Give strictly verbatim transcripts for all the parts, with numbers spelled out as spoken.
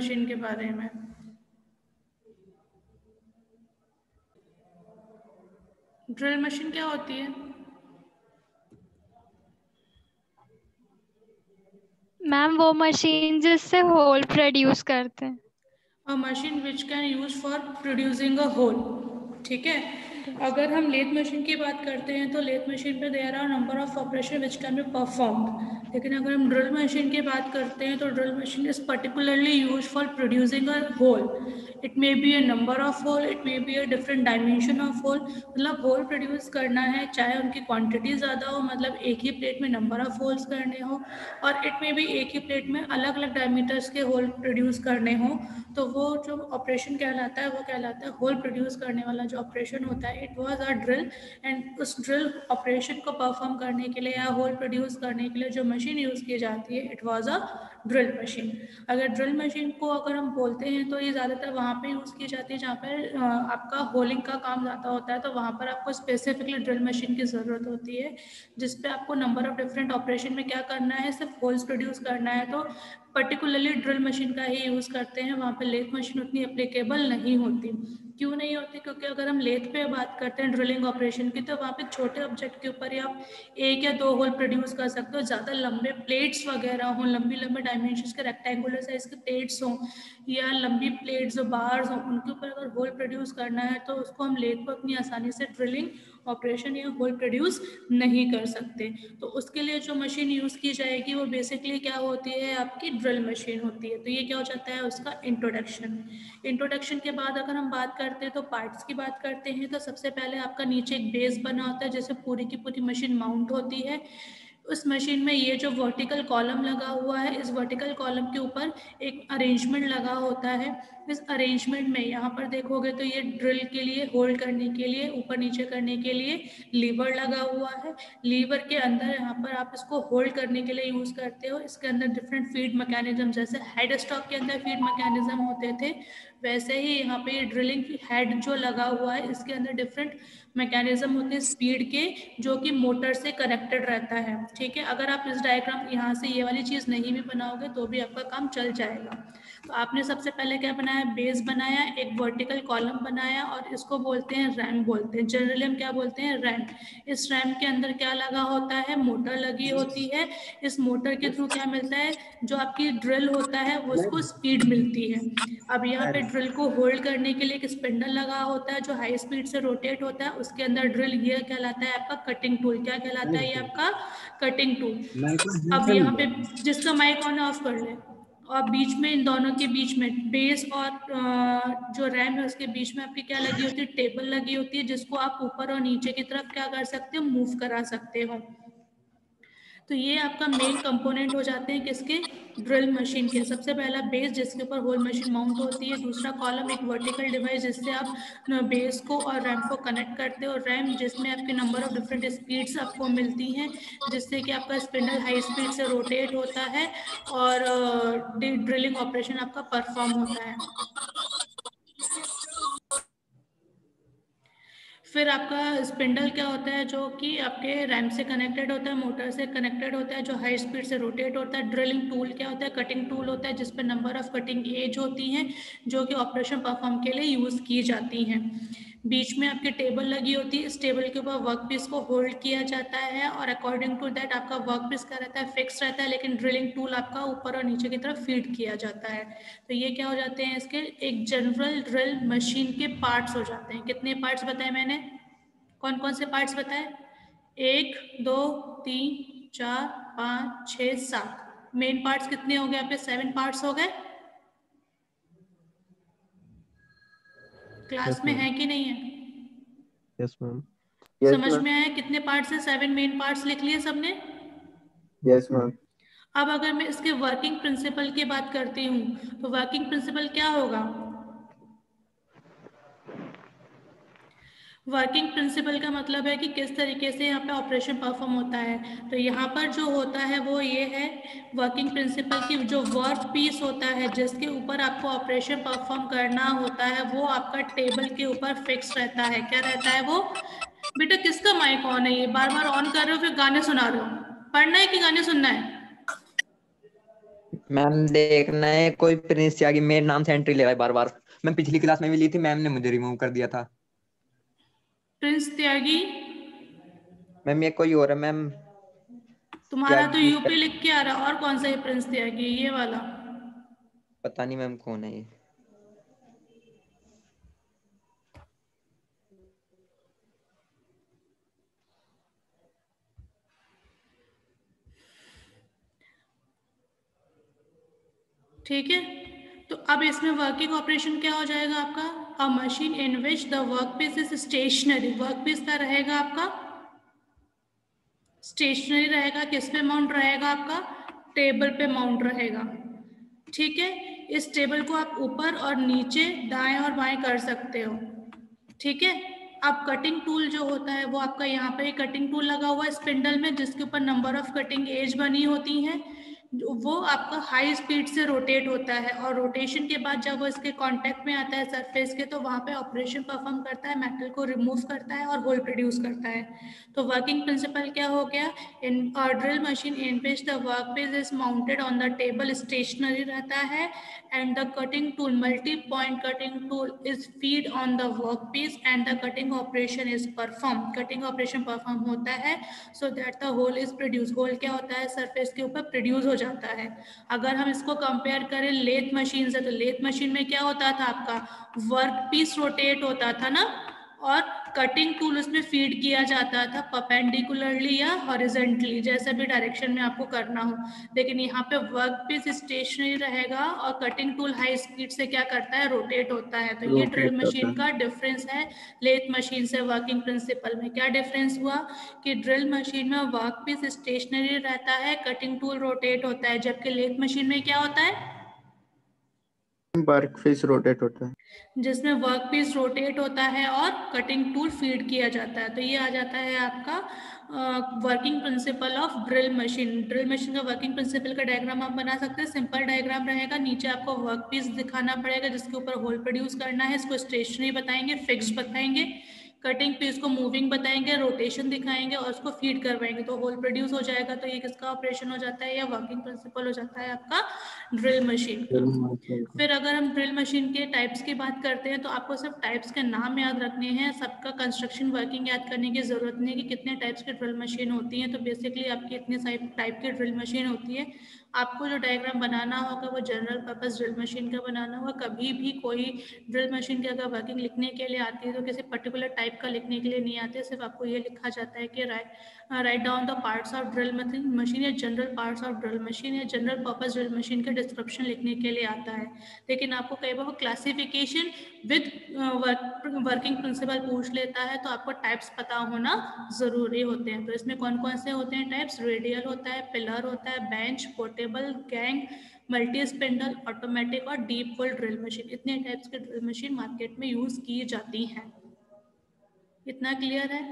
Machine के बारे में। ड्रिल मशीन क्या होती है? मैम वो मशीन जिससे होल प्रोड्यूस करते हैं। A machine which can use for producing a hole. ठीक है। अगर हम लेथ मशीन की बात करते हैं तो लेथ मशीन पे there are number of operation which can be performed. लेकिन अगर हम ड्रिल मशीन की बात करते हैं तो drill machine is particularly use for producing a hole. It may be a number of hole, it may be a different dimension of hole. मतलब hole produce करना है, चाहे उनकी क्वांटिटी ज़्यादा हो, मतलब एक ही प्लेट में नंबर ऑफ होल्स करने हो, और इट मे बी एक ही प्लेट में अलग अलग डायमीटर्स के होल प्रोड्यूस करने हो, तो वो जो ऑपरेशन कहलाता है वो कहलाता है होल प्रोड्यूस करने वाला जो ऑपरेशन होता है। It was a drill, and उस ड्रिल ऑपरेशन को परफॉर्म करने के लिए या होल प्रोड्यूस करने के लिए जो मशीन यूज़ की जाती है, it was a drill machine. अगर ड्रिल मशीन को अगर हम बोलते हैं तो ये ज़्यादातर वहाँ पे यूज़ की जाती है जहाँ पर आपका होलिंग का काम ज़्यादा होता है, तो वहाँ पर आपको स्पेसिफिकली ड्रिल मशीन की ज़रूरत होती है, जिसपे आपको नंबर ऑफ डिफरेंट ऑपरेशन में क्या करना है, सिर्फ होल्स प्रोड्यूस करना है, तो पर्टिकुलरली ड्रिल मशीन का ही यूज़ करते हैं। वहाँ पे लेथ मशीन उतनी एप्लीकेबल नहीं होती। क्यों नहीं होती? क्योंकि अगर हम लेथ पे बात करते हैं ड्रिलिंग ऑपरेशन की, तो वहाँ पे छोटे ऑब्जेक्ट के ऊपर ही आप एक या दो होल प्रोड्यूस कर सकते हो। ज़्यादा लंबे प्लेट्स वगैरह हों, लंबी लंबे डायमेंशंस के रेक्टेंगुलर साइज के प्लेट्स हों या लंबी प्लेट्स जो बार्स हों, उनके ऊपर अगर होल प्रोड्यूस करना है तो उसको हम लेथ पर उतनी आसानी से ड्रिलिंग ऑपरेशन या होल प्रोड्यूस नहीं कर सकते। तो उसके लिए जो मशीन यूज़ की जाएगी वो बेसिकली क्या होती है, आपकी ड्रिल मशीन होती है। तो ये क्या हो जाता है, उसका इंट्रोडक्शन। इंट्रोडक्शन के बाद अगर हम बात करते हैं तो पार्ट्स की बात करते हैं, तो सबसे पहले आपका नीचे एक बेस बना होता है जिससे पूरी की पूरी मशीन माउंट होती है। उस मशीन में ये जो वर्टिकल कॉलम लगा हुआ है, इस वर्टिकल कॉलम के ऊपर एक अरेंजमेंट लगा होता है। इस अरेंजमेंट में यहाँ पर देखोगे तो ये ड्रिल के लिए, होल्ड करने के लिए, ऊपर नीचे करने के लिए लीवर लगा हुआ है। लीवर के अंदर यहाँ पर आप इसको होल्ड करने के लिए यूज़ करते हो। इसके अंदर डिफरेंट फीड मैकेनिज्म, जैसे हेड स्टॉक के अंदर फीड मैकेनिज्म होते थे, वैसे ही यहाँ पे ड्रिलिंग हेड जो लगा हुआ है इसके अंदर डिफरेंट मैकेनिज्म होते हैं स्पीड के, जो कि मोटर से कनेक्टेड रहता है। ठीक है। अगर आप इस डायग्राम यहाँ से ये वाली चीज़ नहीं भी बनाओगे तो भी आपका काम चल जाएगा। तो आपने सबसे पहले क्या बनाया, बेस बनाया, एक वर्टिकल कॉलम बनाया, और इसको बोलते हैं रैम बोलते हैं। जनरली हम क्या बोलते हैं, रैम। इस रैम के अंदर क्या लगा होता है, मोटर लगी होती है। इस मोटर के थ्रू क्या मिलता है, जो आपकी ड्रिल होता है वो उसको स्पीड मिलती है। अब यहाँ पे ड्रिल को होल्ड करने के लिए एक स्पिंडल लगा होता है जो हाई स्पीड से रोटेट होता है। उसके अंदर ड्रिल, ये कहलाता है आपका कटिंग टूल। क्या कहलाता है ये आपका, कटिंग टूल। अब यहाँ पे जिसका माइक ऑन ऑफ कर ले, और बीच में, इन दोनों के बीच में, बेस और जो रैम है उसके बीच में आपकी क्या लगी होती है, टेबल लगी होती है, जिसको आप ऊपर और नीचे की तरफ क्या कर सकते हो, मूव करा सकते हो। तो ये आपका मेन कंपोनेंट हो जाते हैं किसके, ड्रिल मशीन के। सबसे पहला बेस जिसके ऊपर होल मशीन माउंट होती है, दूसरा कॉलम एक वर्टिकल डिवाइस जिससे आप बेस को और रैम को कनेक्ट करते हो, रैम जिसमें आपके नंबर ऑफ डिफरेंट स्पीड्स आपको मिलती हैं, जिससे कि आपका स्पिंडल हाई स्पीड से रोटेट होता है और ड्रिलिंग ऑपरेशन आपका परफॉर्म होता है। फिर आपका स्पिंडल क्या होता है, जो कि आपके रैम से कनेक्टेड होता है, मोटर से कनेक्टेड होता है, जो हाई स्पीड से रोटेट होता है। ड्रिलिंग टूल क्या होता है, कटिंग टूल होता है, जिस पर नंबर ऑफ कटिंग एज होती हैं, जो कि ऑपरेशन परफॉर्म के लिए यूज़ की जाती हैं। बीच में आपकी टेबल लगी होती है, इस टेबल के ऊपर वर्क पीस को होल्ड किया जाता है, और अकॉर्डिंग टू दैट आपका वर्क पीस क्या रहता है, फिक्स रहता है, लेकिन ड्रिलिंग टूल आपका ऊपर और नीचे की तरफ फीड किया जाता है। तो ये क्या हो जाते हैं, इसके एक जनरल ड्रिल मशीन के पार्ट्स हो जाते हैं। कितने पार्ट्स बताए मैंने, कौन कौन से पार्ट्स बताए, एक, दो, तीन, चार, पाँच, छः, सात। मेन पार्ट्स कितने हो गए, आपके सेवन पार्ट्स हो गए। क्लास में है कि नहीं है? Yes ma'am. समझ में आया कितने पार्ट्स है, सेवन मेन पार्ट्स लिख लिए सबने। Yes ma'am. अब अगर मैं इसके वर्किंग प्रिंसिपल की बात करती हूँ तो वर्किंग प्रिंसिपल क्या होगा, वर्किंग प्रिंसिपल का मतलब है कि किस तरीके से यहाँ पे ऑपरेशन परफॉर्म होता है। तो यहाँ पर जो होता है वो ये है, वर्किंग प्रिंसिपल की जो वर्क पीस होता है जिसके ऊपर आपको ऑपरेशन परफॉर्म करना होता है, वो आपका टेबल के ऊपर फिक्स रहता है। क्या रहता है वो, बेटा किसका माइक ऑन है, ये बार बार ऑन कर रहे हो फिर गाने सुना रहे हो, पढ़ना है कि गाने सुनना है। मैम देखना है कोई प्रिंस त्यागी मेरे नाम से एंट्री ले रहा है बार बार। मैं पिछली क्लास में भी ली थी, मैम ने मुझे रिमूव कर दिया था। प्रिंस त्यागी मैम ये कोई और है मैम। तुम्हारा तो त्यागी यूपी लिख के आ रहा, और कौन सा है प्रिंस त्यागी? ये वाला? पता नहीं मैम कौन है ये। ठीक है, तो अब इसमें वर्किंग ऑपरेशन क्या हो जाएगा आपका? A machine in which the work piece is stationary. Work piece क्या रहेगा आपका? स्टेशनरी रहेगा। किस पे माउंट रहेगा आपका? टेबल पे माउंट रहेगा। ठीक है, इस टेबल को आप ऊपर और नीचे, दाएं और बाएं कर सकते हो। ठीक है, अब कटिंग टूल जो होता है वो आपका यहाँ पे कटिंग टूल लगा हुआ है स्पिंडल में, जिसके ऊपर नंबर ऑफ कटिंग एज बनी होती हैं। वो आपका हाई स्पीड से रोटेट होता है, और रोटेशन के बाद जब वो इसके कांटेक्ट में आता है सरफेस के, तो वहाँ पे ऑपरेशन परफॉर्म करता है, मेटल को रिमूव करता है और होल प्रोड्यूस करता है। तो वर्किंग प्रिंसिपल क्या हो गया? In drill machine in which the work piece is mounted on the table stationary रहता है, and the cutting tool multi point cutting tool is feed on the work piece and the cutting operation is perform. Cutting operation perform होता है so that the hole is produce. Hole क्या होता है? Surface के ऊपर produce हो जाता है। अगर हम इसको कंपेयर करें लेथ मशीन से, तो लेथ मशीन में क्या होता था आपका? वर्क पीस रोटेट होता था ना, और कटिंग टूल उसमें फीड किया जाता था परपेंडिकुलरली या हॉरिजेंटली, जैसा भी डायरेक्शन में आपको करना हो। लेकिन यहाँ पे वर्क पीस स्टेशनरी रहेगा और कटिंग टूल हाई स्पीड से क्या करता है? रोटेट होता है। तो ये ड्रिल रोटेट मशीन करता का डिफरेंस है लेथ मशीन से वर्किंग प्रिंसिपल में। क्या डिफरेंस हुआ कि ड्रिल मशीन में वर्क पीस स्टेशनरी रहता है, कटिंग टूल रोटेट होता है, जबकि लेथ मशीन में क्या होता है? वर्क पीस रोटेट होता है। जिसमें वर्क पीस रोटेट होता है और कटिंग टूल फीड किया जाता है। तो ये आ जाता है आपका working principle of drill machine. Drill machine का वर्किंग प्रिंसिपल का डायग्राम आप बना सकते हैं। सिंपल डायग्राम रहेगा, नीचे आपको वर्क पीस दिखाना पड़ेगा जिसके ऊपर होल प्रोड्यूस करना है। इसको स्टेशनरी बताएंगे, फिक्स्ड बताएंगे, कटिंग पीस को मूविंग बताएंगे, रोटेशन दिखाएंगे और उसको फीड करवाएंगे, तो होल प्रोड्यूस हो जाएगा। तो ये किसका ऑपरेशन हो जाता है? या वर्किंग प्रिंसिपल हो जाता है आपका ड्रिल मशीन का। फिर अगर हम ड्रिल मशीन के टाइप्स की बात करते हैं, तो आपको सिर्फ टाइप्स के नाम याद रखने हैं, सबका कंस्ट्रक्शन वर्किंग याद करने की ज़रूरत नहीं है कि कितने टाइप्स की ड्रिल मशीन होती हैं। तो बेसिकली आपकी इतनी सारी टाइप की ड्रिल मशीन होती है। आपको जो डायग्राम बनाना होगा वो जनरल पर्पस ड्रिल मशीन का बनाना होगा। कभी भी कोई ड्रिल मशीन की अगर वर्किंग लिखने के लिए आती है तो किसी पर्टिकुलर टाइप का लिखने के लिए नहीं आती है, सिर्फ आपको ये लिखा जाता है कि write write down the parts of drill machine, या general parts of drill machine, या जनरल पर्पस ड्रिल मशीन का डिस्क्रिप्शन लिखने के लिए आता है। लेकिन आपको कई बार क्लासिफिकेशन विद वर्किंग प्रिंसिपल पूछ लेता है, तो आपको टाइप्स पता होना ज़रूरी होते हैं। तो इसमें कौन कौन से होते हैं टाइप्स? रेडियल होता है, पिलर होता है, bench, portable, gang, multi spindle, automatic और डीप होल ड्रिल मशीन। इतने टाइप्स की ड्रिल मशीन मार्केट में यूज़ की जाती हैं। इतना क्लियर है?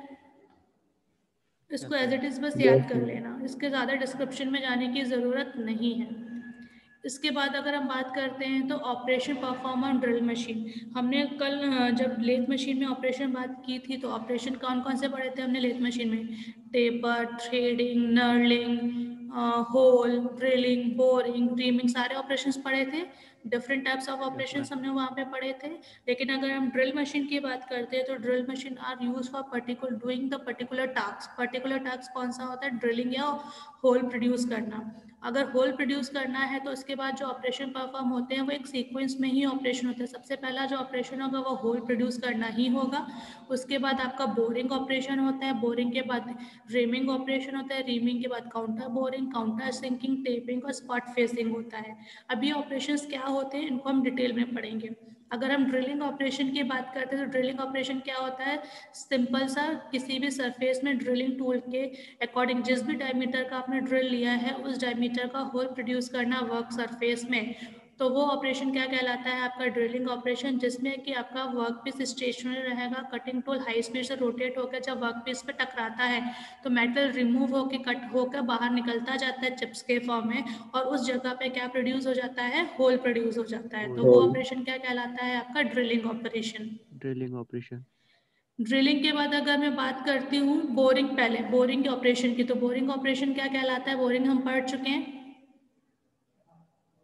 इसको एज इट इज़ बस याद कर लेना, इसके ज़्यादा डिस्क्रिप्शन में जाने की ज़रूरत नहीं है। इसके बाद अगर हम बात करते हैं तो operation perform on drill machine. हमने कल जब लेथ मशीन में ऑपरेशन बात की थी, तो ऑपरेशन कौन कौन से पढ़े थे हमने लेथ मशीन में? Taper, threading, knurling, hole, drilling, boring, reaming, सारे ऑपरेशंस पढ़े थे। डिफरेंट टाइप्स ऑफ ऑपरेशंस हमने वहाँ पे पढ़े थे। लेकिन अगर हम ड्रिल मशीन की बात करते हैं तो drill machine are use for particular doing the particular task. Particular task कौन सा होता है? ड्रिलिंग या होल प्रोड्यूस करना। अगर होल प्रोड्यूस करना है तो उसके बाद जो ऑपरेशन परफॉर्म होते हैं वो एक सीक्वेंस में ही ऑपरेशन होता है। सबसे पहला जो ऑपरेशन होगा वो होल प्रोड्यूस करना ही होगा। उसके बाद आपका बोरिंग ऑपरेशन होता है, बोरिंग के बाद रीमिंग ऑपरेशन होता है, रीमिंग के बाद counter boring, counter sinking, tapping और स्पॉट फेसिंग होता है। अब ये ऑपरेशंस क्या होते हैं इनको हम डिटेल में पढ़ेंगे। अगर हम ड्रिलिंग ऑपरेशन की बात करते हैं तो ड्रिलिंग ऑपरेशन क्या होता है? सिंपल सा किसी भी सरफेस में ड्रिलिंग टूल के अकॉर्डिंग जिस भी डायमीटर का आपने ड्रिल लिया है उस डायमीटर का होल प्रोड्यूस करना वर्क सरफेस में, तो वो ऑपरेशन क्या कहलाता है? आपका ड्रिलिंग ऑपरेशन, जिसमें कि आपका वर्क पीस स्टेशनरी रहेगा, कटिंग टूल हाई स्पीड से रोटेट होकर जब वर्क पीस पे टकराता है तो मेटल रिमूव होकर कट होकर बाहर निकलता जाता है चिप्स के फॉर्म में, और उस जगह पे क्या प्रोड्यूस हो जाता है? होल प्रोड्यूस हो जाता है। तो वो ऑपरेशन क्या कहलाता है? आपका drilling operation. Drilling operation. Drilling के बाद अगर मैं बात करती हूँ बोरिंग, पहले बोरिंग के ऑपरेशन की, तो बोरिंग ऑपरेशन क्या कहलाता है? बोरिंग हम पढ़ चुके हैं।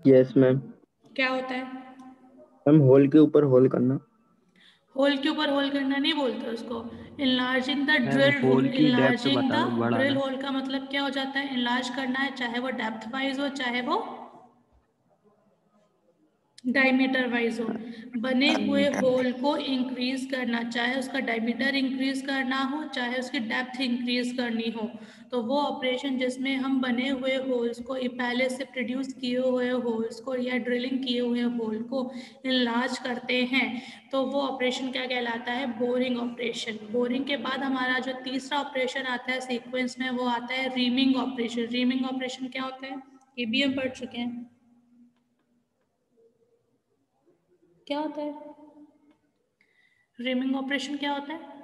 Yes ma'am. क्या होता है? मैम होल के ऊपर होल करना। होल के ऊपर होल करना नहीं बोलते उसको, enlarging the ma'am drilled hole. Hole की डेप्थ इनलार्जिंग बता द बढ़ाना। ड्रिल होल का मतलब क्या हो जाता है? इनलार्ज करना है, चाहे वो डेप्थ वाइज हो चाहे वो डायमीटर वाइज हो। बने हुए होल को इंक्रीज करना, चाहे उसका डायमीटर इंक्रीज करना हो चाहे उसकी डेप्थ इंक्रीज करनी हो, तो वो ऑपरेशन जिसमें हम बने हुए होल्स को, पहले से प्रोड्यूस किए हुए होल्स को या ड्रिलिंग किए हुए होल को इनलार्ज करते हैं, तो वो ऑपरेशन क्या कहलाता है? Boring operation. बोरिंग के बाद हमारा जो तीसरा ऑपरेशन आता है सीक्वेंस में, वो आता है रीमिंग ऑपरेशन। रीमिंग ऑपरेशन क्या होता है? ये भी हम पढ़ चुके हैं। क्या होता है रीमिंग ऑपरेशन? क्या होता है?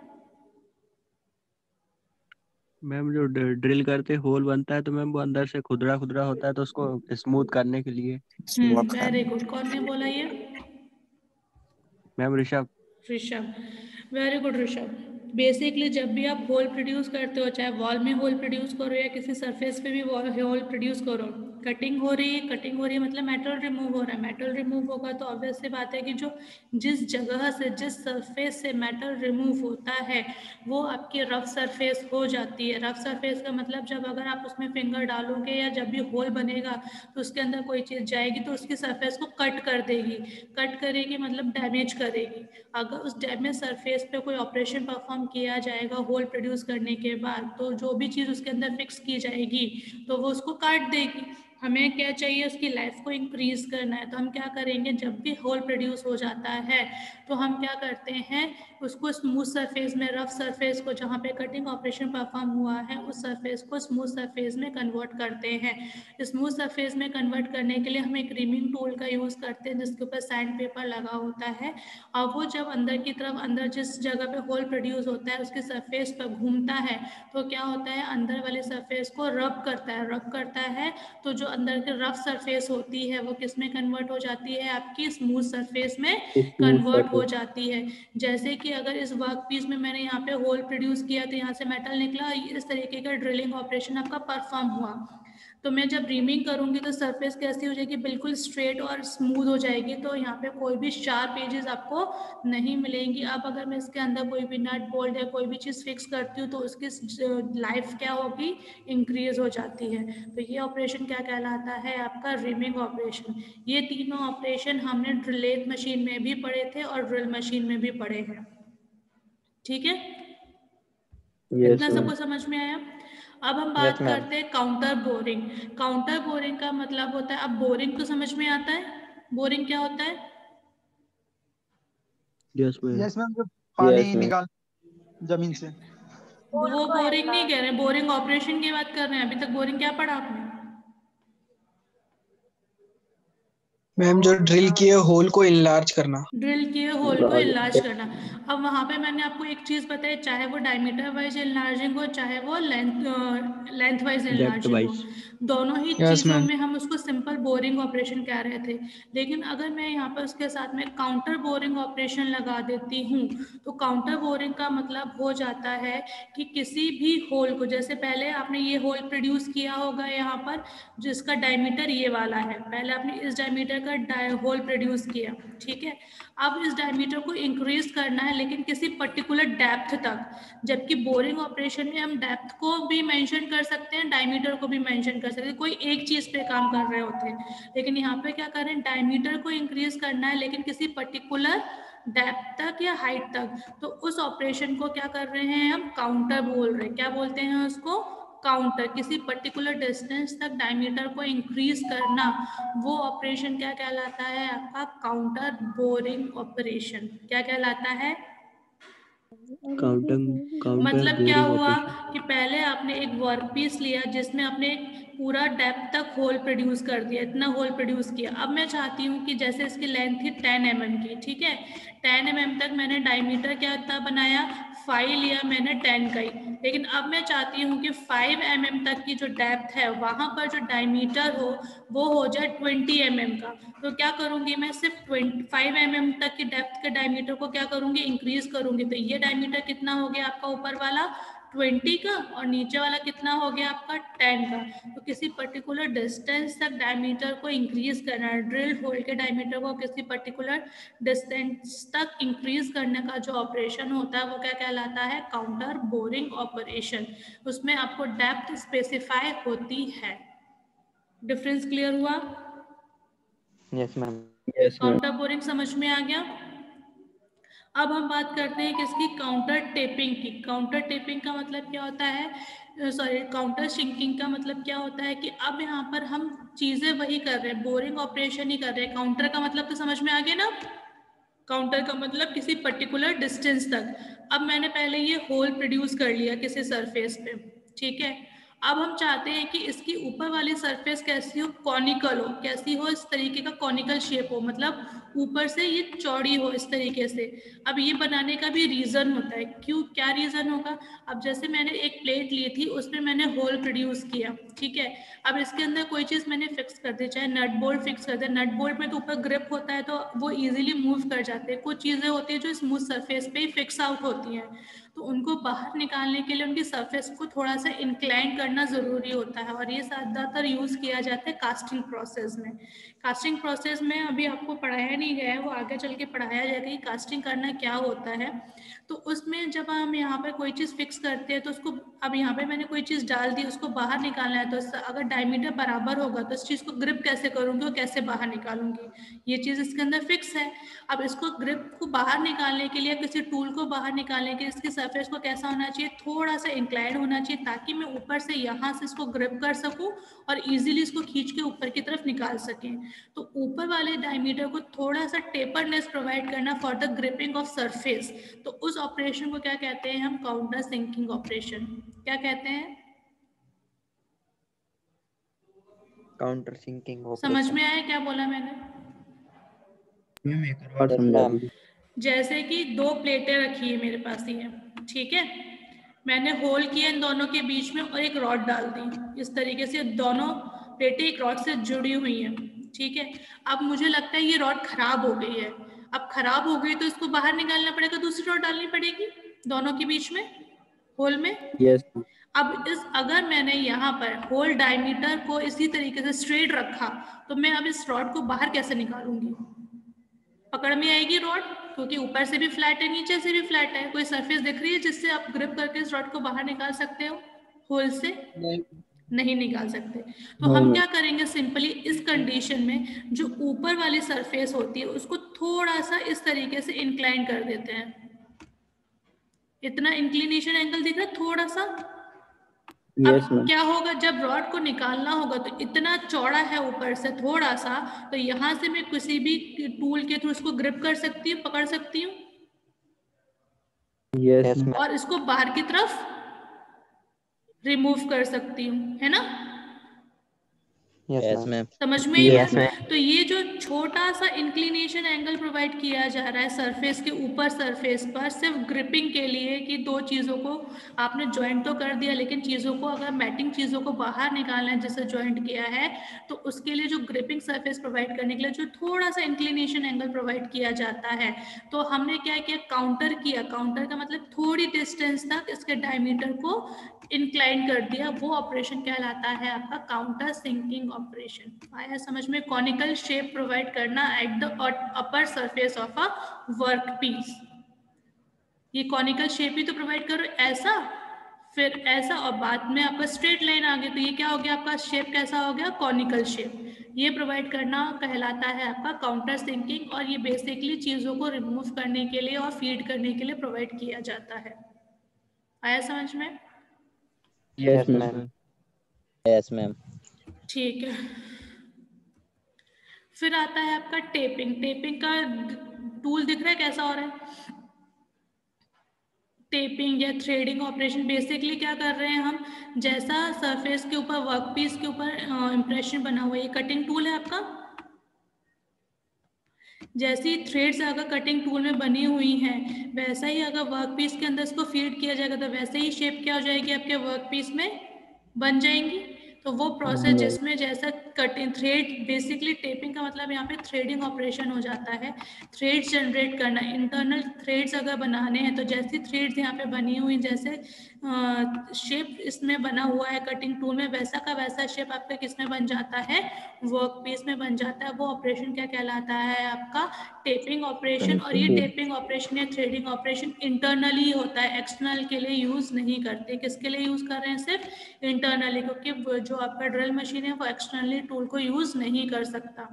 मैम जो ड्रिल करते होल बनता है तो मैम वो अंदर से खुदरा खुदरा होता है तो उसको स्मूथ करने के लिए। Hmm, very good. कौन ने बोला ये? Ma'am Rishabh. Rishabh, very good Rishabh. Basically जब भी आप होल प्रोड्यूस करते हो, चाहे वॉल में होल प्रोड्यूस करो या किसी सरफेस पे भी होल प्रोड्यूस करो, कटिंग हो रही है, कटिंग हो रही है मतलब मेटल रिमूव हो रहा है। मेटल रिमूव होगा तो ऑब्वियस सी बात है कि जो जिस जगह से, जिस सरफेस से मेटल रिमूव होता है वो आपकी रफ सरफेस हो जाती है। रफ सरफेस का मतलब जब अगर आप उसमें फिंगर डालोगे या जब भी होल बनेगा तो उसके अंदर कोई चीज़ जाएगी तो उसकी सरफेस को कट कर देगी। कट करेगी मतलब डैमेज करेगी। अगर उस डैमेज सरफेस पे कोई ऑपरेशन परफॉर्म किया जाएगा होल प्रोड्यूस करने के बाद, तो जो भी चीज़ उसके अंदर फिक्स की जाएगी तो वो उसको काट देगी। हमें क्या चाहिए? उसकी लाइफ को इंक्रीज करना है, तो हम क्या करेंगे? जब भी होल प्रोड्यूस हो जाता है तो हम क्या करते हैं? उसको स्मूथ सरफेस में, रफ सरफेस को जहाँ पे कटिंग ऑपरेशन परफॉर्म हुआ है उस सरफेस को स्मूथ सरफेस में कन्वर्ट करते हैं। स्मूथ सरफेस में कन्वर्ट करने के लिए हम एक रिमिंग टूल का यूज़ करते हैं जिसके ऊपर सैंड पेपर लगा होता है, और वो जब अंदर की तरफ, अंदर जिस जगह पे होल प्रोड्यूस होता है उसके सरफेस पर घूमता है तो क्या होता है? अंदर वाले सरफेस को रब करता है। रब करता है तो जो अंदर की रफ सरफेस होती है वो किस में कन्वर्ट हो जाती है? आपकी स्मूथ सरफेस में स्मूथ कन्वर्ट हो सरफेस। जाती है। जैसे कि अगर इस वर्क पीस में मैंने यहाँ पे होल प्रोड्यूस किया तो यहाँ से मेटल निकला, इस तरीके का ड्रिलिंग ऑपरेशन आपका परफॉर्म हुआ, तो मैं जब रीमिंग करूँगी तो सरफेस कैसी हो जाएगी? बिल्कुल स्ट्रेट और स्मूथ हो जाएगी, तो यहाँ पे कोई भी शार्प एजेस आपको नहीं मिलेंगी। अब अगर मैं इसके अंदर कोई भी नट बोल्ट या कोई भी चीज़ फिक्स करती हूँ तो उसकी लाइफ क्या होगी? इंक्रीज हो जाती है। तो ये ऑपरेशन क्या कहलाता है? आपका रीमिंग ऑपरेशन। ये तीनों ऑपरेशन हमने ड्रिलेट मशीन में भी पढ़े थे और ड्रिल मशीन में भी पढ़े हैं। ठीक है, यस इतना मैम। सबको समझ में आया? अब हम यस बात मैम। करते हैं काउंटर बोरिंग। काउंटर बोरिंग का मतलब होता है, अब बोरिंग तो समझ में आता है, बोरिंग क्या होता है? Yes ma'am. यस मैम, जो पानी यस मैम। निकाल जमीन से। वो बोरिंग नहीं कह रहे हैं, बोरिंग ऑपरेशन की बात कर रहे हैं। अभी तक बोरिंग क्या पढ़ा आपने? मैम जो ड्रिल किए होल को इनलार्ज करना। ड्रिल किए होल को इनलार्ज करना। अब वहाँ पे मैंने आपको एक चीज़ बताई, चाहे वो डायमीटर वाइज इनलार्जिंग हो चाहे वो length length wise depth enlarging हो, वाइज। दोनों ही यस चीज़ों मैम। में हम उसको सिंपल बोरिंग ऑपरेशन कह रहे थे। लेकिन अगर मैं यहाँ पर उसके साथ में काउंटर बोरिंग ऑपरेशन लगा देती हूँ तो काउंटर बोरिंग का मतलब हो जाता है कि किसी भी होल को, जैसे पहले आपने ये होल प्रोड्यूस किया होगा यहाँ पर जिसका डायमीटर ये वाला है, पहले आपने इस डायमीटर का होल प्रोड्यूस किया, ठीक है। अब इस डायमीटर को इंक्रीज करना है लेकिन किसी पर्टिकुलर डेप्थ तक, जबकि बोरिंग ऑपरेशन में हम डेप्थ को भी मेंशन कर सकते हैं, डायमीटर को भी मेंशन कर सकते हैं, कोई एक चीज पे काम कर रहे होते हैं। लेकिन यहाँ पे क्या करें? डायमीटर को इंक्रीज करना है लेकिन किसी पर्टिकुलर डेप्थ तक या हाइट तक, तो उस ऑपरेशन को क्या कर रहे हैं हम? काउंटर बोल रहे हैं। क्या बोलते हैं उसको? काउंटर। किसी पर्टिकुलर डिस्टेंस तक डायमीटर को इंक्रीज करना, वो ऑपरेशन क्या कहलाता है? आपका काउंटर बोरिंग ऑपरेशन। क्या कहलाता है? काउंटर काउंटर मतलब क्या बोरिंग हुआ ऑपरेशन। कि पहले आपने एक वर्क पीस लिया जिसमें आपने पूरा डेप्थ तक होल प्रोड्यूस कर दिया, इतना होल प्रोड्यूस किया। अब मैं चाहती हूँ कि जैसे इसकी लेंथ थी टेन एम एम की, ठीक है, टेन एम एम तक मैंने डायमीटर क्या था बनाया? फाइव लिया मैंने टेन का ही। लेकिन अब मैं चाहती हूँ कि फाइव एम एम तक की जो डेप्थ है वहाँ पर जो डायमीटर हो वो हो जाए ट्वेंटी एम एम का। तो क्या करूँगी मैं? सिर्फ ट्वेंटी फाइव एम एम तक की डेप्थ के डायमीटर को क्या करूँगी? इंक्रीज करूँगी। तो ये डायमीटर कितना हो गया आपका ऊपर वाला? ट्वेंटी का और नीचे वाला कितना हो गया आपका टेन का। तो किसी पर्टिकुलर डिस्टेंस तक डायमीटर को इंक्रीज करना है, ड्रिल होल के डायमीटर को किसी पर्टिकुलर डिस्टेंस तक इंक्रीज करने का जो ऑपरेशन होता है वो क्या कहलाता है, काउंटर बोरिंग ऑपरेशन। उसमें आपको डेप्थ स्पेसिफाई होती है। डिफरेंस क्लियर हुआ? Yes ma'am. काउंटर बोरिंग समझ में आ गया। अब हम बात करते हैं किसकी, काउंटर टेपिंग की। काउंटर टेपिंग का मतलब क्या होता है, सॉरी काउंटर सिंकिंग का मतलब क्या होता है कि अब यहाँ पर हम चीजें वही कर रहे हैं, बोरिंग ऑपरेशन ही कर रहे हैं। काउंटर का मतलब तो समझ में आ गया ना, काउंटर का मतलब किसी पर्टिकुलर डिस्टेंस तक। अब मैंने पहले ये होल प्रोड्यूस कर लिया किसी सरफेस पे, ठीक है। अब हम चाहते हैं कि इसकी ऊपर वाली सरफेस कैसी हो, कॉनिकल हो। कैसी हो, इस तरीके का कॉनिकल शेप हो, मतलब ऊपर से ये चौड़ी हो इस तरीके से। अब ये बनाने का भी रीजन होता है, क्यों, क्या रीजन होगा। अब जैसे मैंने एक प्लेट ली थी, उसमें मैंने होल प्रोड्यूस किया, ठीक है। अब इसके अंदर कोई चीज मैंने फिक्स कर दी, चाहे नट बोल्ट फिक्स कर दे। नट बोल्ट में तो ऊपर ग्रिप होता है तो वो इजीली मूव कर जाते हैं। कुछ चीजें होती है जो स्मूथ सरफेस पे ही फिक्स आउट होती हैं, तो उनको बाहर निकालने के लिए उनकी सरफेस को थोड़ा सा इंक्लाइन करना ज़रूरी होता है। और ये ज़्यादातर यूज़ किया जाता है कास्टिंग प्रोसेस में। कास्टिंग प्रोसेस में अभी आपको पढ़ाया नहीं गया है, वो आगे चल के पढ़ाया जाएगा कि कास्टिंग करना क्या होता है। तो उसमें जब हम यहाँ पर कोई चीज़ फिक्स करते हैं तो उसको, अब यहाँ पे मैंने कोई चीज़ डाल दी, उसको बाहर निकालना है, तो अगर डायमीटर बराबर होगा तो इस चीज़ को ग्रिप कैसे करूँगी और कैसे बाहर निकालूंगी, ये चीज़ इसके अंदर फिक्स है। अब इसको ग्रिप को बाहर निकालने के लिए, किसी टूल को बाहर निकालने के लिए इसकी सरफेस को कैसा होना चाहिए, थोड़ा सा इंक्लाइन होना चाहिए, ताकि मैं ऊपर से यहाँ से इसको ग्रिप कर सकूं और इजीली इसको खींच के ऊपर की तरफ निकाल सकें। तो ऊपर वाले डायमीटर को थोड़ा सा टेपरनेस प्रोवाइड करना for the gripping of surface. तो उस ऑपरेशन को क्या कहते हैं हम, काउंटर सिंकिंग ऑपरेशन। क्या कहते हैं, काउंटर सिंकिंग ऑपरेशन। समझ में आया क्या बोला मैंने? मैम एक और समझा दीजिए। जैसे कि दो प्लेटें रखी है मेरे पास ही है, ठीक है। मैंने होल किया इन दोनों के बीच में और एक रॉड डाल दी, इस तरीके से दोनों प्लेटें एक रॉड से जुड़ी हुई हैं, ठीक है। अब मुझे लगता है ये रॉड खराब हो गई है। अब खराब हो गई तो इसको बाहर निकालना पड़ेगा, दूसरी रॉड डालनी पड़ेगी दोनों के बीच में, होल में। यस। अब इस, अगर मैंने यहाँ पर होल डायमीटर को इसी तरीके से स्ट्रेट रखा, तो मैं अब इस रॉड को बाहर कैसे निकालूंगी, पकड़ में आएगी रॉड, क्योंकि ऊपर से भी फ्लैट है, नीचे से भी फ्लैट है। कोई सरफेस दिख रही है जिससे आप ग्रिप करके इस रॉड को बाहर निकाल सकते हो, होल से नहीं, नहीं निकाल सकते। तो हम क्या करेंगे, सिंपली इस कंडीशन में जो ऊपर वाली सरफेस होती है उसको थोड़ा सा इस तरीके से इंक्लाइन कर देते हैं। इतना इंक्लिनेशन एंगल दिख रहा है, थोड़ा सा। यस अब क्या होगा, जब रॉड को निकालना होगा तो इतना चौड़ा है ऊपर से थोड़ा सा, तो यहाँ से मैं किसी भी टूल के थ्रू इसको ग्रिप कर सकती हूँ, पकड़ सकती हूँ। यस। और इसको बाहर की तरफ रिमूव कर सकती हूँ, है ना? Yes ma'am. समझ में Yes, है? तो ये जो छोटा सा इंक्लिनेशन एंगल प्रोवाइड किया जा रहा है सरफेस के ऊपर, सरफेस पर सिर्फ ग्रिपिंग के लिए, कि दो चीज़ों को आपने ज्वाइंट तो कर दिया, लेकिन चीज़ों को अगर मैटिंग चीज़ों को बाहर निकालना है जैसे ज्वाइंट किया है, तो उसके लिए जो ग्रिपिंग सरफेस प्रोवाइड करने के लिए जो थोड़ा सा इंक्लिनेशन एंगल प्रोवाइड किया जाता है, तो हमने क्या किया, काउंटर किया। काउंटर का मतलब थोड़ी डिस्टेंस तक इसके डायमीटर को इंक्लाइन कर दिया। वो ऑपरेशन कहलाता है आपका काउंटर सिंकिंग ऑपरेशन। आया समझ में? कॉनिकल शेप प्रोवाइड करना at the upper surface of a work piece. ये कॉनिकल शेप ही तो प्रोवाइड करो, ऐसा फिर ऐसा, और बाद में आपका स्ट्रेट लाइन आ गई, तो ये क्या हो गया, आपका शेप कैसा हो गया, कॉनिकल शेप। ये प्रोवाइड करना कहलाता है आपका काउंटर सिंकिंग, और ये बेसिकली चीजों को रिमूव करने के लिए और फीड करने के लिए प्रोवाइड किया जाता है। आया समझ में? Yes ma'am. Yes ma'am. ठीक है। फिर आता है आपका टेपिंग। टेपिंग का टूल दिख रहा है कैसा हो रहा है, टेपिंग या थ्रेडिंग ऑपरेशन। बेसिकली क्या कर रहे हैं हम, जैसा सरफेस के ऊपर, वर्कपीस के ऊपर इंप्रेशन बना हुआ है, ये कटिंग टूल है आपका। जैसी थ्रेड्स अगर कटिंग टूल में बनी हुई हैं, वैसा ही अगर वर्कपीस के अंदर इसको फीड किया जाएगा तो वैसे ही शेप क्या हो जाएगी, आपके वर्कपीस में बन जाएंगी। तो वो प्रोसेस जिसमें जैसा कटिंग थ्रेड, बेसिकली टेपिंग का मतलब यहाँ पे थ्रेडिंग ऑपरेशन हो जाता है, थ्रेड्स जनरेट करना। इंटरनल थ्रेड्स अगर बनाने हैं तो जैसी थ्रेड्स यहाँ पे बनी हुई, जैसे शेप इसमें बना हुआ है कटिंग टूल में, वैसा का वैसा शेप आपका किसमें बन जाता है, वर्क पीस में बन जाता है। वो ऑपरेशन क्या कहलाता है, आपका टेपिंग ऑपरेशन। और ये टेपिंग ऑपरेशन या थ्रेडिंग ऑपरेशन इंटरनली होता है, एक्सटर्नल के लिए यूज नहीं करते। किसके लिए यूज कर रहे हैं, सिर्फ इंटरनली, क्योंकि जो आपका ड्रिल मशीन है वो एक्सटर्नली टूल को यूज नहीं कर सकता।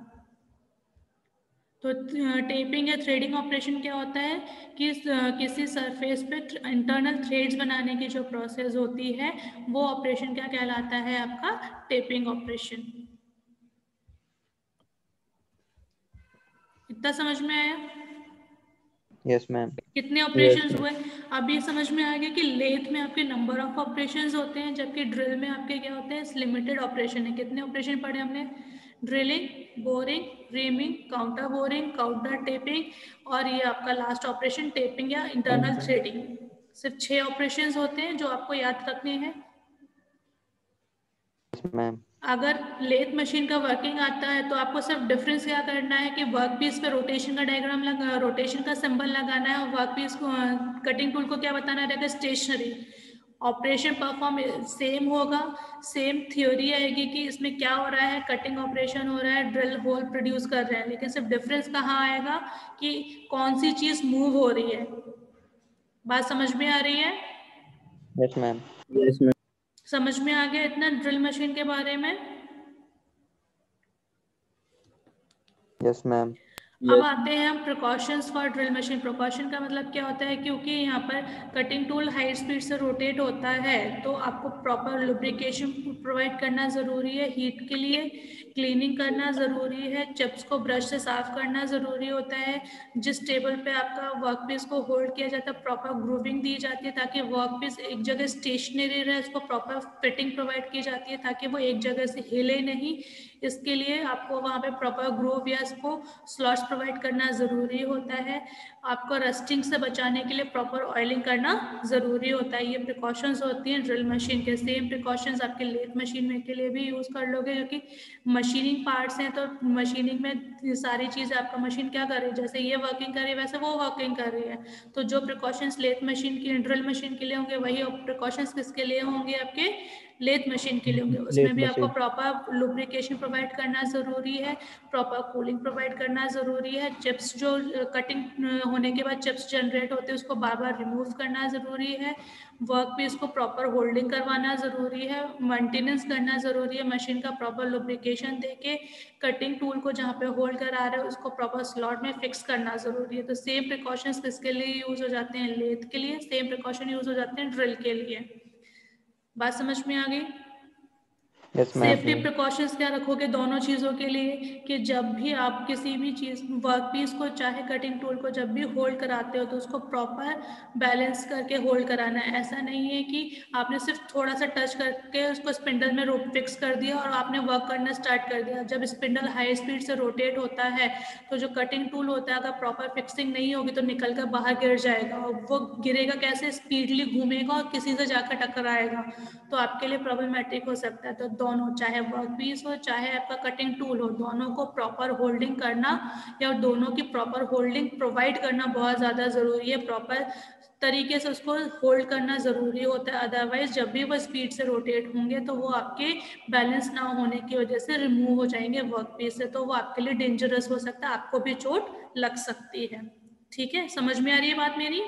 तो टेपिंग या थ्रेडिंग ऑपरेशन क्या होता है कि किसी सरफेस पे इंटरनल थ्रेड्स बनाने की जो प्रोसेस होती है वो ऑपरेशन क्या कहलाता है, आपका टेपिंग ऑपरेशन। इतना समझ में आया? Yes ma'am. कितने ऑपरेशंस हुए? अब ये समझ में आ गया कि लेथ में आपके नंबर ऑफ ऑपरेशंस होते हैं, जबकि ड्रिल में आपके क्या होते हैं, लिमिटेड ऑपरेशन है। कितने ऑपरेशन पढ़े हमने? Drilling, boring, reaming, counter boring, counter tapping, और ये आपका लास्ट ऑपरेशन टेपिंग या इंटरनल थ्रेडिंग। सिर्फ छह ऑपरेशंस होते हैं जो आपको याद रखने हैं। मैम अगर लेथ मशीन का वर्किंग आता है तो आपको सिर्फ डिफरेंस क्या करना है कि वर्क पीस पे रोटेशन का डायग्राम लगा, रोटेशन का सिंबल लगाना है, और वर्क पीस को, कटिंग टूल को क्या बताना रहेगा, स्टेशनरी। ऑपरेशन परफॉर्म सेम होगा, सेम थ्योरी आएगी कि इसमें क्या हो रहा है, कटिंग ऑपरेशन हो रहा है, ड्रिल होल प्रोड्यूस कर रहे हैं, लेकिन सिर्फ डिफरेंस कहाँ आएगा कि कौन सी चीज मूव हो रही है। बात समझ में आ रही है? Yes ma'am. Yes ma'am. समझ में आ गया इतना ड्रिल मशीन के बारे में? Yes ma'am. अब आते हैं हम precautions for drill machine. Precaution का मतलब क्या होता है, क्योंकि यहाँ पर कटिंग टूल हाई स्पीड से रोटेट होता है तो आपको प्रॉपर लुब्रिकेशन प्रोवाइड करना ज़रूरी है, हीट के लिए क्लीनिंग करना ज़रूरी है, चिप्स को ब्रश से साफ करना ज़रूरी होता है। जिस टेबल पे आपका वर्क पीस को होल्ड किया जाता है प्रॉपर ग्रूविंग दी जाती है ताकि वर्क पीस एक जगह स्टेशनरी रहे, उसको प्रॉपर फिटिंग प्रोवाइड की जाती है ताकि वो एक जगह से हिले नहीं। इसके लिए आपको वहाँ पे प्रॉपर ग्रूव या इसको स्लॉट्स प्रोवाइड करना ज़रूरी होता है। आपको रस्टिंग से बचाने के लिए प्रॉपर ऑयलिंग करना ज़रूरी होता है। ये प्रिकॉशंस होती हैं ड्रिल मशीन के। सेम प्रिकॉशंस आपके लेथ मशीन में के लिए भी यूज़ कर लोगे, क्योंकि मशीनिंग पार्ट्स हैं तो मशीनिंग में सारी चीज़ें आपका मशीन क्या कर रही है, जैसे ये वर्किंग कर रही है वैसे वो वर्किंग कर रही है। तो जो प्रिकॉशंस लेथ मशीन की, ड्रिल मशीन के लिए होंगे, वही प्रिकॉशंस किसके लिए होंगे, आपके लेथ मशीन के लिए होंगे। उसमें भी आपको प्रॉपर लुब्रिकेशन प्रोवाइड करना ज़रूरी है, प्रॉपर कूलिंग प्रोवाइड करना ज़रूरी है। चिप्स जो कटिंग होने के बाद चिप्स जनरेट होते हैं उसको बार बार रिमूव करना ज़रूरी है। वर्क पीस को प्रॉपर होल्डिंग करवाना ज़रूरी है, मेंटेनेंस करना ज़रूरी है, मशीन का प्रॉपर लुब्रिकेशन देके कटिंग टूल को जहाँ पे होल्ड करा रहे हो उसको प्रॉपर स्लॉट में फिक्स करना ज़रूरी है। तो सेम प्रिकॉशंस किसके लिए यूज़ हो जाते हैं, लेथ के लिए। सेम प्रिकॉशन यूज़ हो जाते हैं ड्रिल के लिए। बात समझ में आ गई? Yes ma'am. सेफ्टी प्रिकॉशंस क्या रखोगे दोनों चीज़ों के लिए कि जब भी आप किसी भी चीज़ वर्क पीस को चाहे कटिंग टूल को जब भी होल्ड कराते हो तो उसको प्रॉपर बैलेंस करके होल्ड कराना है। ऐसा नहीं है कि आपने सिर्फ थोड़ा सा टच करके उसको स्पिंडल में रोप फिक्स कर दिया और आपने वर्क करना स्टार्ट कर दिया। जब स्पिंडल हाई स्पीड से रोटेट होता है तो जो कटिंग टूल होता है अगर प्रॉपर फिक्सिंग नहीं होगी तो निकल कर बाहर गिर जाएगा, और वो गिरेगा कैसे, स्पीडली घूमेगा और किसी से जाकर टकराएगा, तो आपके लिए प्रॉब्लमेटिक हो सकता है। तो दोनों, चाहे वर्क पीस हो चाहे आपका कटिंग टूल हो, दोनों को प्रॉपर होल्डिंग करना या दोनों की प्रॉपर होल्डिंग प्रोवाइड करना बहुत ज़्यादा ज़रूरी है। प्रॉपर तरीके से उसको होल्ड करना ज़रूरी होता है, अदरवाइज जब भी वो स्पीड से रोटेट होंगे तो वो आपके बैलेंस ना होने की वजह से रिमूव हो जाएंगे वर्क पीस से, तो वो आपके लिए डेंजरस हो सकता है, आपको भी चोट लग सकती है। ठीक है, समझ में आ रही है बात मेरी?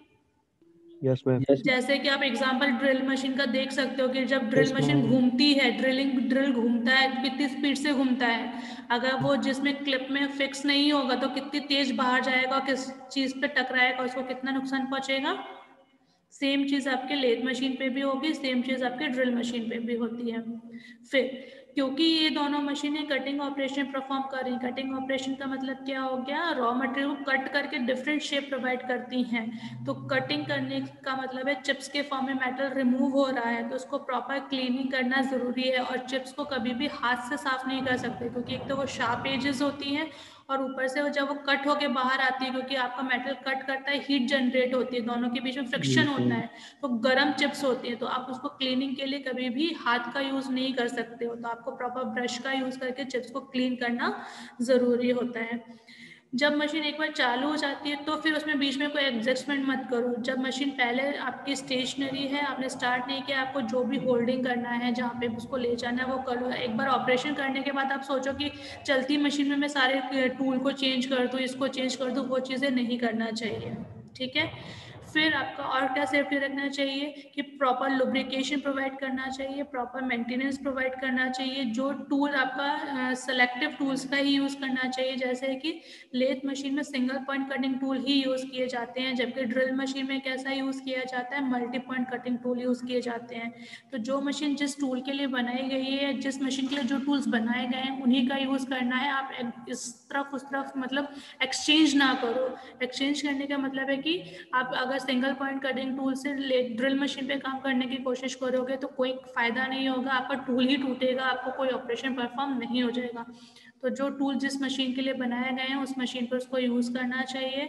Yes ma'am. जैसे कि आप एग्जांपल ड्रिल मशीन का देख सकते हो कि जब ड्रिल मशीन घूमती है, ड्रिलिंग ड्रिल घूमता है कितनी स्पीड से घूमता है। अगर वो जिसमें क्लिप में फिक्स नहीं होगा तो कितनी तेज बाहर जाएगा, किस चीज़ पे टकराएगा, उसको कितना नुकसान पहुंचेगा। सेम चीज़ आपके लेथ मशीन पे भी होगी, सेम चीज़ आपके ड्रिल मशीन पे भी होती है। फिर क्योंकि ये दोनों मशीनें कटिंग ऑपरेशन परफॉर्म कर रही हैं, कटिंग ऑपरेशन का मतलब क्या हो गया, रॉ मटेरियल को कट करके डिफरेंट शेप प्रोवाइड करती हैं। तो कटिंग करने का मतलब है चिप्स के फॉर्म में मेटल रिमूव हो रहा है तो उसको प्रॉपर क्लीनिंग करना ज़रूरी है। और चिप्स को कभी भी हाथ से साफ नहीं कर सकते क्योंकि एक तो वो शार्प एजेस होती हैं और ऊपर से वो जब वो कट होके बाहर आती है, क्योंकि आपका मेटल कट करता है, हीट जनरेट होती है, दोनों के बीच में फ्रिक्शन होता है, तो गर्म चिप्स होती है, तो आप उसको क्लीनिंग के लिए कभी भी हाथ का यूज़ नहीं कर सकते हो, तो आपको प्रॉपर ब्रश का यूज़ करके चिप्स को क्लीन करना ज़रूरी होता है। जब मशीन एक बार चालू हो जाती है तो फिर उसमें बीच में कोई एडजस्टमेंट मत करो। जब मशीन पहले आपकी स्टेशनरी है, आपने स्टार्ट नहीं किया, आपको जो भी होल्डिंग करना है, जहाँ पे उसको ले जाना है वो करो। एक बार ऑपरेशन करने के बाद आप सोचो कि चलती मशीन में मैं सारे टूल को चेंज कर दूँ, इसको चेंज कर दूँ, वो चीज़ें नहीं करना चाहिए, ठीक है। फिर आपका और क्या सेफ्टी रखना चाहिए कि प्रॉपर लुब्रिकेशन प्रोवाइड करना चाहिए, प्रॉपर मेंटेनेंस प्रोवाइड करना चाहिए। जो टूल आपका सेलेक्टिव टूल्स का ही यूज़ करना चाहिए, जैसे कि लेथ मशीन में सिंगल पॉइंट कटिंग टूल ही यूज़ किए जाते हैं, जबकि ड्रिल मशीन में कैसा यूज़ किया जाता है, multi point cutting tool use किए जाते हैं। तो जो मशीन जिस टूल के लिए बनाई गई है, जिस मशीन के लिए जो टूल्स बनाए गए हैं, उन्हीं का यूज़ करना है। आप इस तरफ उस तरफ मतलब एक्सचेंज ना करो। एक्सचेंज करने का मतलब है कि आप अगर सिंगल पॉइंट कटिंग टूल से ड्रिल मशीन पे काम करने की कोशिश करोगे तो कोई फ़ायदा नहीं होगा, आपका टूल ही टूटेगा, आपको कोई ऑपरेशन परफॉर्म नहीं हो जाएगा। तो जो टूल जिस मशीन के लिए बनाए गए हैं उस मशीन पर उसको यूज़ करना चाहिए।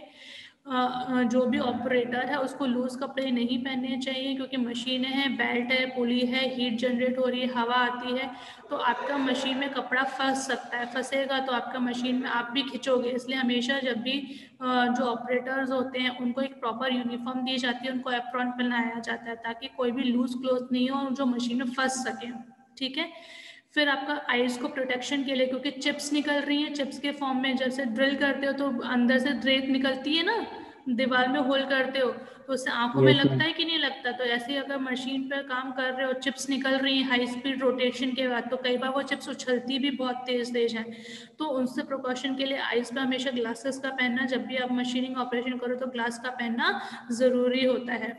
जो भी ऑपरेटर है उसको लूज कपड़े नहीं पहनने चाहिए, क्योंकि मशीनें हैं, बेल्ट है, पुली है, हीट जनरेट हो रही है, हवा आती है, तो आपका मशीन में कपड़ा फंस सकता है। फंसेगा तो आपका मशीन में आप भी खिंचोगे। इसलिए हमेशा जब भी जो ऑपरेटर्स होते हैं उनको एक प्रॉपर यूनिफॉर्म दी जाती है, उनको एप्रॉन पहनाया जाता है, ताकि कोई भी लूज क्लोथ नहीं हो जो मशीन में फंस सके, ठीक है। फिर आपका आइज को प्रोटेक्शन के लिए, क्योंकि चिप्स निकल रही हैं, चिप्स के फॉर्म में जैसे ड्रिल करते हो तो अंदर से रेत निकलती है ना, दीवार में होल करते हो तो उससे आंखों में लगता है कि नहीं लगता। तो ऐसे ही अगर मशीन पर काम कर रहे हो, चिप्स निकल रही हैं हाई स्पीड रोटेशन के बाद, तो कई बार वो चिप्स उछलती भी बहुत तेज तेज हैं, तो उनसे प्रिकॉशन के लिए आइज पे हमेशा ग्लासेस का पहनना, जब भी आप मशीनिंग ऑपरेशन करो तो ग्लास का पहनना ज़रूरी होता है।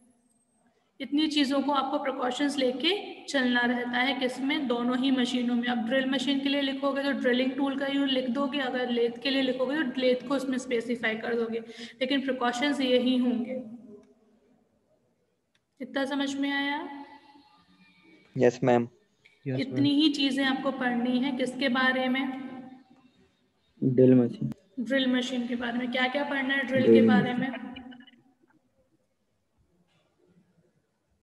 इतनी चीज़ों को आपको प्रिकॉशंस लेके चलना रहता है, किसमें, दोनों ही मशीनों में। अब ड्रिल मशीन के लिए लिखोगे तो ड्रिलिंग टूल का यूज लिख दोगे, अगर लेथ के लिए लिखोगे तो लेथ को उसमें स्पेसिफाई कर दोगे, लेकिन प्रिकॉशंस यही होंगे। इतना समझ में आया? Yes ma'am. इतनी ही चीज़ें आपको पढ़नी है। किसके बारे में? Drill machine. ड्रिल मशीन के बारे में। क्या क्या पढ़ना है ड्रिल के बारे में?